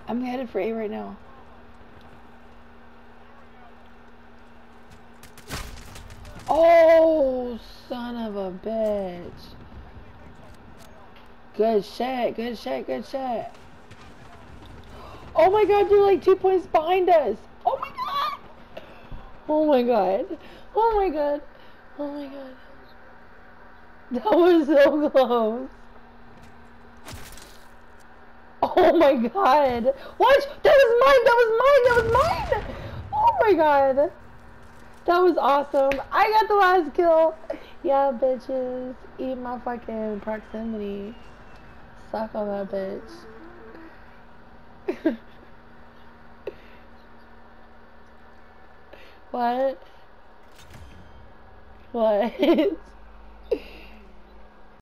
I'm headed for A right now. Oh, son of a bitch. Good shit, good shit, good shit. Oh my god, you're like 2 points behind us. Oh my god. Oh my god. Oh my god. Oh my god. That was so close. Oh my god. What? That was mine. That was mine. That was mine. Oh my god. That was awesome. I got the last kill. Yeah, bitches. Eat my fucking proximity. Suck on that bitch. What? What?